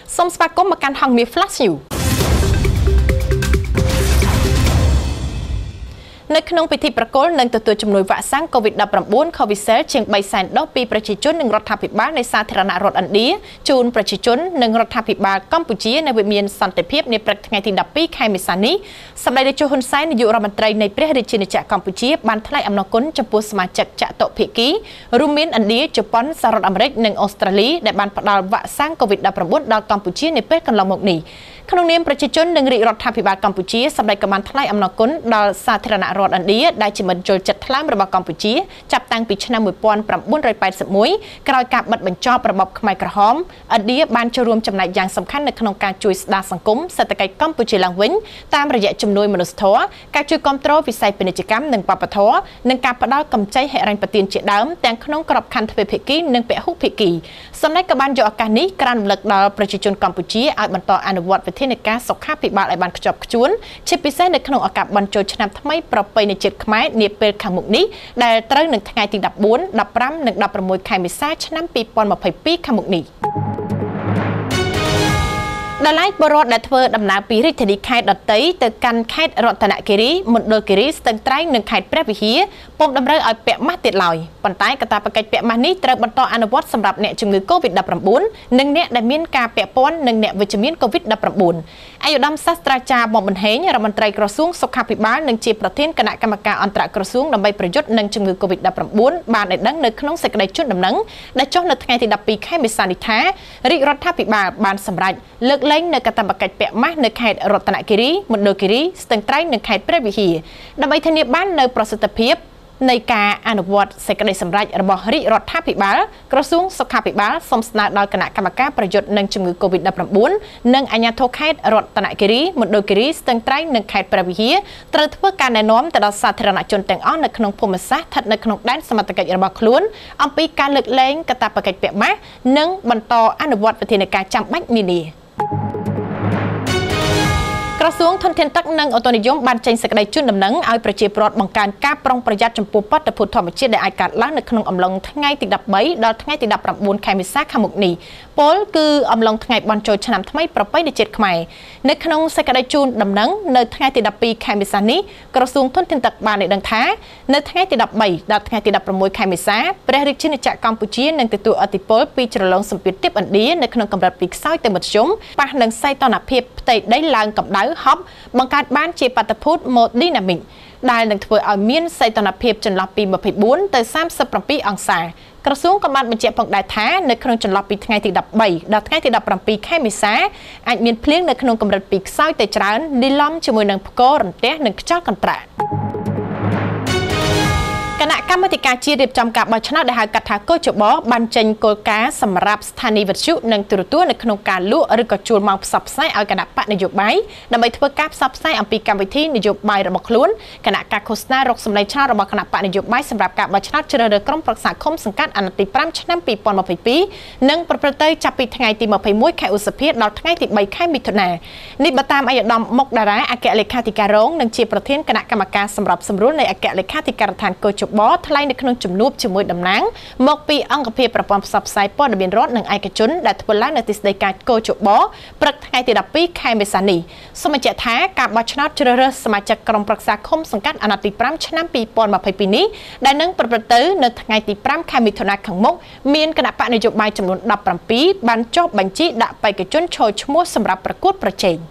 សូមស្វាគមន៍មកកាន់ហងមាស Flash News នៅក្នុងពិធីប្រគល់និងទទួលជំនួយវ៉ាក់សាំង COVID-19 Covishield ជាង 300,000 ដូសពីប្រជាជននិងរដ្ឋាភិបាលនៃសាធារណរដ្ឋឥណ្ឌាជូនប្រជាជននិងរដ្ឋាភិបាលកម្ពុជានៅវិមានសន្តិភាពនាព្រឹកថ្ងៃទី 12 ខែមេសានេះសម្ដេចតេជោហ៊ុនសែននាយករដ្ឋមន្ត្រីនៃព្រះរាជាណាចក្រកម្ពុជាបានថ្លែងអំណរគុណចំពោះសមាជិកចតុភាគីរួមមានឥណ្ឌាជប៉ុនសហរដ្ឋអាមេរិកនិងអូស្ត្រាលីដែលបានផ្ដល់វ៉ាក់សាំង COVID-19 ដល់កម្ពុជានាពេលកន្លងមកនេះក្នុងនាមប្រជាជននិងរាជរដ្ឋាភិបាលកម្ពុជាសម្ដេចក៏បានថ្លែងអំណរគុណដល់សាធារណរដ្ឋឥណ្ឌាដែលជាមិត្តចូលចិត្តថ្លើមរបស់កម្ពុជាចាប់តាំងពីឆ្នាំ 1981 ក្រោយការបិទបញ្ចប់របបខ្មែរក្រហមឥណ្ឌាបានចូលរួមចំណែកយ៉ាងសំខាន់នៅក្នុងការជួយស្ដារសង្គមសេដ្ឋកិច្ចកម្ពុជាឡើងវិញតាមរយៈជំនួយមនុស្សធម៌ការជួយគាំទ្រវិស័យពាណិជ្ជកម្មនិងវប្បធម៌និងការផ្ដល់កម្ចីហិរញ្ញប្បទានជាដើមទាំងក្នុងក្របខ័ណ្ឌទ្វេភាគីនិងពហុភាគីសម្ដេចក៏បានយកឱកាសនេះក្រានរំលឹកដល់ប្រជាជនកម្ពុជាឲ្យបន្តអនុវត្តវិធានការសុខាភិបាលឲ្យបានខ្ជាប់ខ្ជួនជាពិសេសនៅក្នុងឱកាសបញ្ចូលឆ្នាំថ្មីប្រពៃណីជាតិខ្មែរនាពេលខាងមុខនេះដែលត្រូវនឹងថ្ងៃទី 14, 15 និង 16 ខែមេសាឆ្នាំ 2022 ខាងមុខនេះដល់ឡែកបរិវត្តដែលធ្វើដំណើរពីរាជធានីខេត្តដតីទៅកាន់ខេត្តរតនគិរីមណ្ឌលគិរីស្ទឹងត្រែងនិងខេត្តព្រះវិហារពុំតម្រូវឲ្យពាក់ម៉ាស់ទៀតឡើយប៉ុន្តែកាតព្វកិច្ចពាក់ម៉ាស់នេះត្រូវបន្តអនុវត្តសម្រាប់អ្នកជំងឺ COVID-19 និងអ្នកដែលមានការពាក់ព័ន្ធនឹងអ្នកវិជ្ជមាន COVID-19 អាយុដំសាស្ត្រាចារ្យមុំបន្ហេងរដ្ឋមន្ត្រីក្រសួងសុខាភិបាលនិងជាប្រធានគណៈកម្មការអន្តរក្រសួងដើម្បីប្រយុទ្ធនឹងជំងឺ COVID-19 បានឲ្យដឹងនៅក្នុងសេចក្តីជូនដំណឹងដែលចុះនៅថ្ងៃទី 12 ខែមេសានេះថារាជរដ្ឋាភិបាលបានសម្រេចលើកលែងនៅកាតព្វកិច្ចពាក់ម៉ាស់នៅខេត្តរតនគិរីមណ្ឌលគិរីស្ទឹងត្រែងនិងខេត្តព្រះវិហារដើម្បីធានាបាននៅប្រសិទ្ធភាពនៃការអនុវត្តសេចក្តីសម្រេចរបស់រាជរដ្ឋាភិបាលក្រសួងសុខាភិបាលសូមស្នើដល់គណៈកម្មការប្រយុទ្ធនឹងជំងឺ COVID-19 និងអាជ្ញាធរខេត្តរតនគិរីមណ្ឌលគិរីស្ទឹងត្រែងនិងខេត្តព្រះវិហារត្រូវធ្វើការណែនាំទៅដល់សាធារណជនទាំងអស់នៅក្នុងភូមិសាស្ត្រស្ថិតនៅក្នុងដែនសមត្ថកិច្ចរបស់ខ្លួនអំពីការលើកលែងកាតព្វកិច្ចពាក់ម៉ាស់និងបន្តអនុវត្តវិធានការចាំបាច់នានាក្រសួងធនធានទឹកនិងអូតូនិយមបានចេញសេចក្តីជូនដំណឹងឲ្យប្រជាពលរដ្ឋបង្កើនការប្រុងប្រយ័ត្នចំពោះបាតុភូតធម្មជាតិដែលអាចកើតឡើងនៅក្នុងអំឡុងថ្ងៃទី 13 ដល់ថ្ងៃទី 19 ខែមេសាខាងមុខនេះពលគឺអំឡុងថ្ងៃបន់ជោឆ្នាំថ្មីប្រពៃណីជាតិខ្មែរនៅក្នុងសេចក្តីជូនដំណឹងនៅថ្ងៃទី 12 ខែមេសានេះក្រសួងធនធានទឹកបានឲ្យដឹងថានៅថ្ងៃទី 13 ដល់ថ្ងៃទី 16 ខែមេសាព្រះរាជាណាចក្រកម្ពុជានឹងទទួលឥទ្ធិពលពីជ្រលងសម្ពាធទាបឥណ្ឌានៅក្នុងកម្រិតពីខ្សោយទៅមធ្យមប៉ះនឹងសីតុណ្ហភាពផ្ទៃដីឡើងកម្ដៅហប់បង្កើតបានជាបាតុភូត Hemodynamic ដែលនឹងធ្វើឲ្យមានសីតុណ្ហភាពចន្លោះពី 24 ទៅ 37 អង្សាក្រសួងក៏បានបញ្ជាក់ផងដែរថានៅក្នុងចន្លោះពីថ្ងៃទី 13 ដល់ថ្ងៃទី 17 ខែមេសាអាចមានភ្លៀងនៅក្នុងកម្រិតពីខ្សោយទៅច្រើនលាយឡំជាមួយនឹងផ្គររន្ទះនិងខ្យល់កន្ត្រាក់គណៈកម្មាធិការជាតិរៀបចំការបោះឆ្នោតដែលហៅកាត់ថាកោជបបានចេញគោលការណ៍សម្រាប់ស្ថានីយ៍វិទ្យុនិងទូរទស្សន៍នៅក្នុងការលក់ឬក៏ជួលម៉ោងផ្សព្វផ្សាយឲ្យគណៈបកនយោបាយដើម្បីធ្វើការផ្សព្វផ្សាយអំពីកម្មវិធីនយោបាយរបស់ខ្លួនគណៈការឃោសនារកសម្លេងឆ្នោតរបស់គណៈបកនយោបាយសម្រាប់ការបោះឆ្នោតជ្រើសរើសក្រុមប្រឹក្សាឃុំសង្កាត់អាណត្តិទី 5 ឆ្នាំ 2022 និងប្រព្រឹត្តទៅចាប់ពីថ្ងៃទី 21 ខែឧសភាដល់ថ្ងៃទី 3 ខែមិថុនានេះបើតាមអាយដាមមុកតារាអគ្គលេខាធិការរងនិងជាប្រធានគណៈកម្មការសម្របសម្រួលនៃអគ្គលេខាធិការដ្ឋានកោជបថ្លែងនៅក្នុងជំនួបជាមួយតំណាងមកពីអង្គភាពប្រព័ន្ធផ្សព្វផ្សាយព័ត៌មានរដ្ឋនិងឯកជនដែលធ្វើឡើងនៅទីស្តីការកោជបព្រឹកថ្ងៃទី 12 ខែមេសានេះសូមបញ្ជាក់ថាការបោះឆ្នោតជ្រើសរើសសមាជិកក្រុមប្រឹក្សាឃុំសង្កាត់អាណត្តិទី 5 ឆ្នាំ 2022 នេះដែលនឹងប្រព្រឹត្តទៅនៅថ្ងៃទី 5 ខែមិថុនាខាងមុខមានគណៈបកនយោបាយចំនួន 17 បានចុះបញ្ជីដាក់បេក្ខជនចូលឈ្មោះសម្រាប់ប្រកួតប្រជែង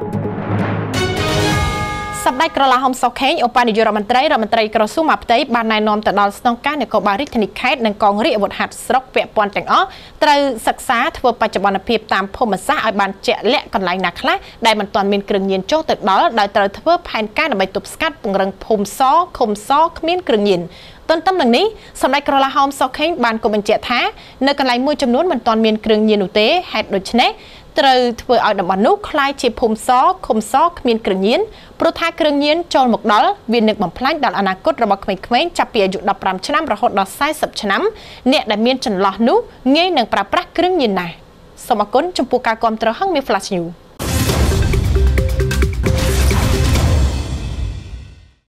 សម្ដេចក្រឡាហុំសុខេងឧបនាយករដ្ឋមន្ត្រីក្រសួងមហាផ្ទៃបានណែនាំទៅដល់ស្នងការនគរបាលរាជធានីខេត្តនិងកងរាជអាវុធហត្ថស្រុកពាក់ព័ន្ធទាំងអស់ត្រូវសិក្សាធ្វើបច្ចុប្បន្នភាពតាមភូមិសាស្ត្រឲ្យបានជាក់លាក់កន្លែងណាខ្លះដែលមិនទាន់មានគ្រឿងញៀនចូលទៅដល់ដោយត្រូវធ្វើផែនការដើម្បីទប់ស្កាត់ពង្រឹងភូមិសឃុំសគ្មានគ្រឿងញៀនទន្ទឹមនឹងនេះសម្ដេចក្រឡាហុំសុខេងបានក៏បញ្ជាក់ថានៅកន្លែងមួយចំនួនមិនទាន់មានគ្រឿងញៀននោះទេហេតុដូច្នេះត្រូវធ្វើឲ្យតំបន់នោះคล้ายជាភូមិសឃុំសគ្មានគ្រឿងញៀនព្រោះថាគ្រឿងញៀនចូលមកដល់វានឹងបំផ្លាញដល់អនាគតរបស់ក្មេងៗចាប់ពីអាយុ 15 ឆ្នាំរហូតដល់ 40 ឆ្នាំអ្នកដែលមានចន្លោះនោះងាយនឹងប្រើប្រាស់គ្រឿងញៀនណាស់សូមអរគុណចំពោះការគាំទ្រហឹងមាន Flash News